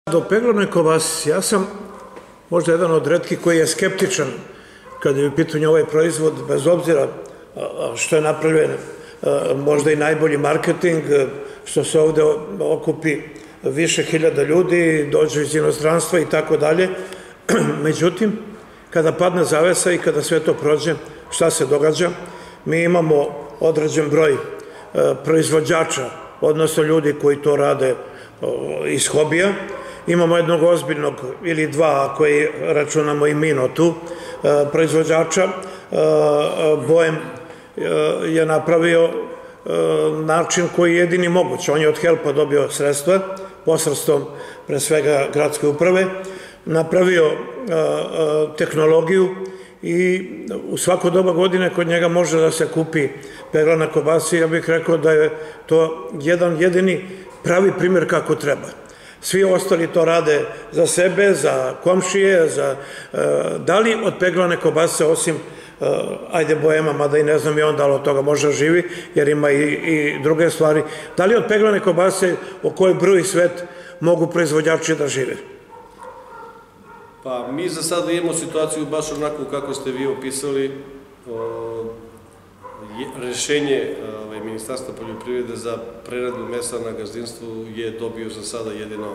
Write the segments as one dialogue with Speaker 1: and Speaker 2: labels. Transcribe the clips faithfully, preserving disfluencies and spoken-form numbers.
Speaker 1: Do peglane kobasice, ja sam možda jedan od retkih koji je skeptičan kada je u pitanju ovaj proizvod, bez obzira što je napravljen možda i najbolji marketing, što se ovde okupi više hiljada ljudi, dođu iz inostranstva i tako dalje. Međutim, kada padne zavesa i kada sve to prođe, šta se događa? Mi imamo određen broj proizvođača, odnosno ljudi koji to rade iz hobija. Imamo jednog ozbiljnog, ili dva, koji računamo i Mino tu, proizvođača. Bojem je napravio način koji je jedini moguć. On je od Helpa dobio sredstva, posredstvom pre svega gradske uprave, napravio tehnologiju i u svako doba godine kod njega može da se kupi peglana kobasica. Ja bih rekao da je to jedan jedini pravi primjer kako treba. Svi ostali to rade za sebe, za komšije, za... Da li od peglane kobasice, osim, ajde, Bojema, mada i ne znam i on da li od toga može živi, jer ima i druge stvari, da li od peglane kobasice o kojoj bruji svet mogu proizvođači da žive?
Speaker 2: Pa mi za sada imamo situaciju baš onako kako ste vi opisali. Rešenje Ministarstva poljoprivrede za preradu mesa na gazdinstvu je dobio za sada jedino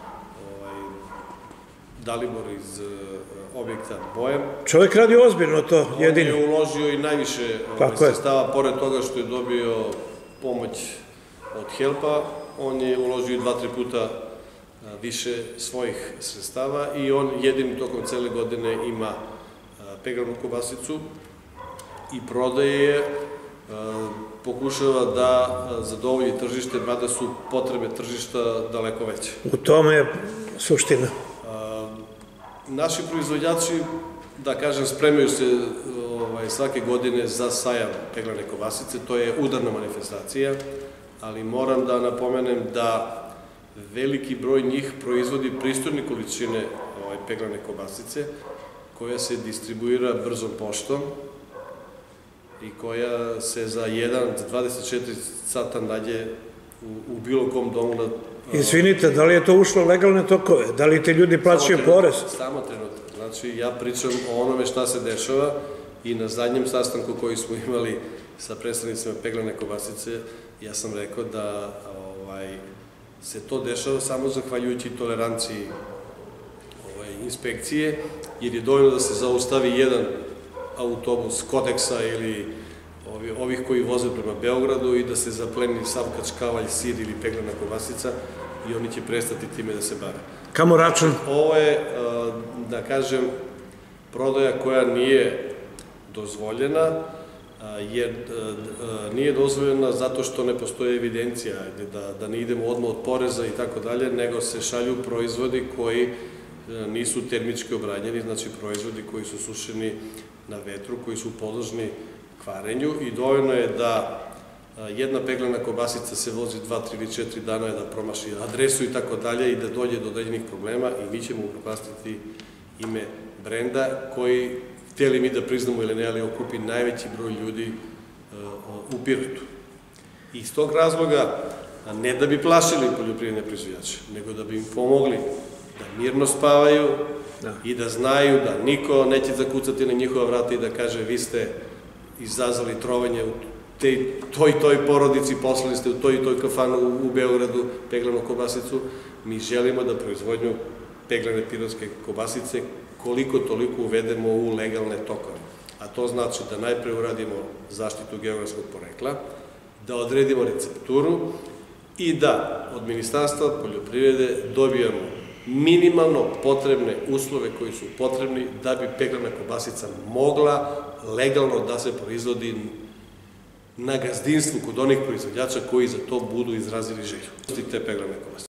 Speaker 2: Dalibor iz objekta Bojem.
Speaker 1: Čovjek radi ozbiljno to, jedino.
Speaker 2: On je uložio i najviše sredstava, pored toga što je dobio pomoć od Helpa, on je uložio dva, tri puta više svojih sredstava i on jedini tokom cele godine ima peglanu kobasicu i prodaje je, pokušava da zadovolji tržište, mada su potrebe tržišta daleko veće.
Speaker 1: U tome je suština.
Speaker 2: Naši proizvođači, da kažem, spremaju se svake godine za sajam peglane kobasice, to je udarna manifestacija, ali moram da napomenem da veliki broj njih proizvodi pristojne količine peglane kobasice, koja se distribuira brzom poštom i koja se za jedan, dvadeset četiri sata nađe u bilo kom domu.
Speaker 1: Izvinite, da li je to ušlo legalne tokove? Da li te ljudi plaćaju porez?
Speaker 2: Samo trenutak. Znači, ja pričam o onome šta se dešava i na zadnjem sastanku koji smo imali sa predstavnicima peglane kobasice, ja sam rekao da se to dešava samo zahvaljujući toleranciji inspekcije, jer je dovoljno da se zaustavi jedan autobus Kodeksa ili ovih koji voze prema Beogradu i da se zapleni sav kačkavalj, sir ili peglana kobasica i oni će prestati time da se bave.
Speaker 1: Kamo račun?
Speaker 2: Ovo je, da kažem, prodaja koja nije dozvoljena, jer nije dozvoljena zato što ne postoje evidencija, da ne idemo odmah od poreza i tako dalje, nego se šalju proizvodi koji nisu termički obranjeni, znači proizvodi koji su sušeni na vetru, koji su podložni kvarenju i dovoljno je da jedna peglana kobasica se vozi dva, tri ili četiri dana da promaši adresu i tako dalje i da dođe do određenih problema i mi ćemo upropastiti ime brenda koji, htjeli mi da priznamo ili ne, ali okupi najveći broj ljudi u Pirotu. Iz tog razloga, ne da bi plašili poljoprivredne proizvođače, nego da bi im pomogli da mirno spavaju i da znaju da niko neće zakucati na njihova vrata i da kaže vi ste izazvali trovanje u toj i toj porodici, poslali ste u toj i toj kafanu u Beogradu peglanu kobasicu. Mi želimo da proizvodnju peglane pirotske kobasice koliko toliko uvedemo u legalne tokove. A to znači da najpre uradimo zaštitu geografskog porekla, da odredimo recepturu i da od Ministarstva poljoprivrede dobijamo minimalno potrebne uslove koji su potrebni da bi peglana kobasica mogla legalno da se proizvodi na gazdinstvu kod onih proizvođača koji za to budu izrazili želju. Te peglane kobasice.